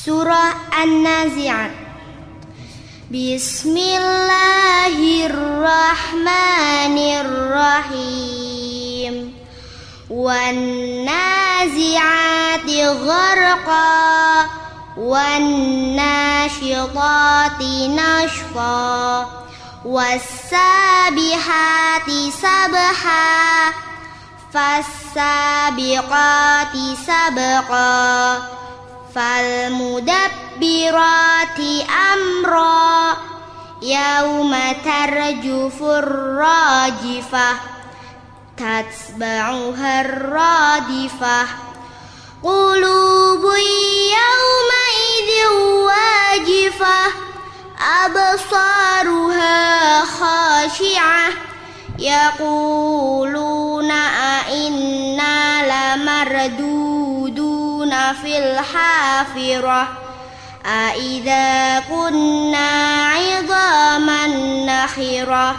Surah An-Nazi'at. Bismillahirrahmanirrahim. Wan-nazi'ati gharqa, wan-nashitati nashqa, was-sabihati sabha, fas-sabiqati sabqa, fal-mudabbirati amra, yawma tarjufur rajifah, tatsba'uhar radifah, qulubun yawma idzin wajifah, absaruha khashi'ah, yaquluna a'inna lamarduduna fil hafirah, a'idza kunna 'idhaman nakhirah,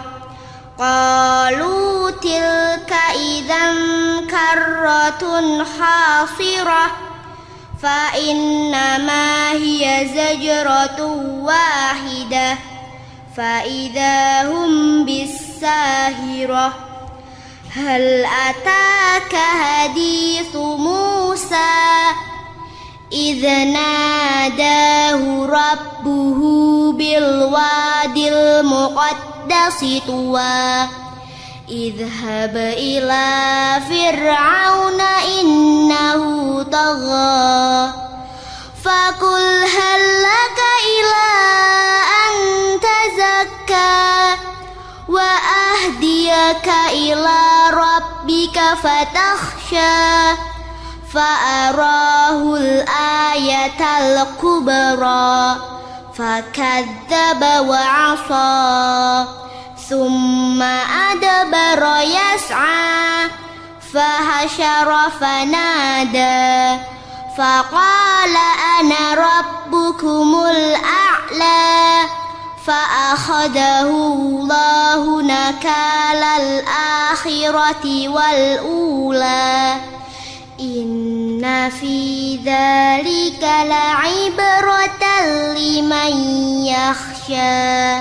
qalu tilka idzan karratun khasirah, fa innama hiya zajratun wahidah, fa idza hum bis-sahirah. Hal ataka hadithu Musa idh nadahu rabbuhu bil wadil muqaddasi tuwa, idhhab ila fir'auna innahu tagha, fakul hal laka ila an tazakka, wa ahdiyaka ila rabbika fatakhsha, fa'arahul ayatal kubra, fakadzdzaba wa 'asa, thumma adbara yas'a, fahashara fanada, faqala ana rabbukumul a'la, fa'akhadahu Allahu nakalal akhirati wal ula. Inna fi dzalika la'ibratan liman yakhsha.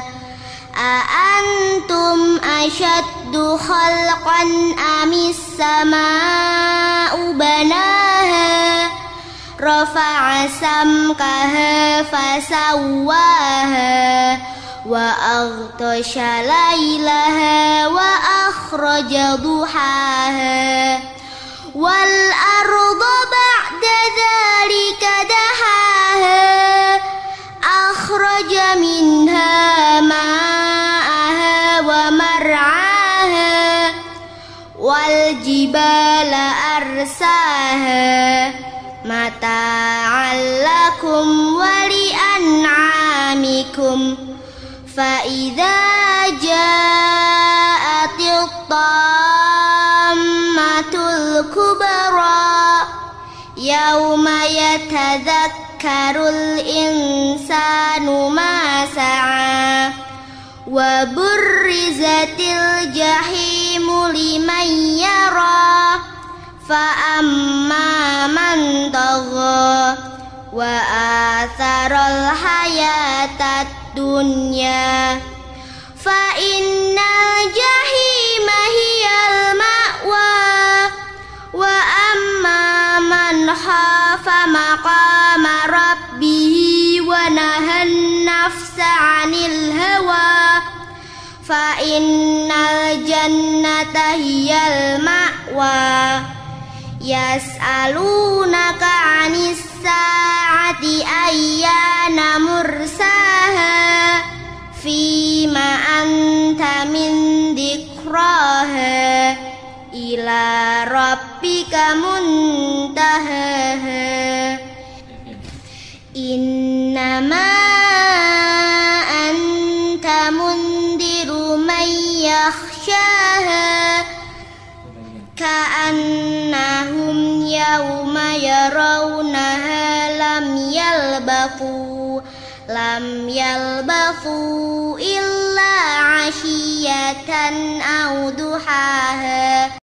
A'antum ashaddu khalqan amis sama'u banaha, rafa'a samkaha fasawwaha, wa aghtasha laylaha wa akhraja duhaha, wal arda ba'da dzalika dahaha, akhraja minha ma'aha wa mar'aha, wal jibala arsaha, mata'an lakum wa li'an'amikum, fa idza ja'atit tammatul kubra, yawma yatadhakkarul insanu ma sa'a, wa burrizatil jahimu liman yara, fa amma man tagha, wa atharal hayatad dunya, fa innal jahima hiyal ma'wa, wa amma man khafa maqama rabbih wa nahan nafsa 'anil hawa, fa innal jannata hiyal ma'wa. Yas'alunaka 'anis sa'ati ayyana mursaha, fima anta min dzikraha, ila rabbika muntahaha. Innama anta mundiru man yakhshaha, ka'annahum yawma yarawnaha lam yalbathu illa 'ashiyatan aw duhaha.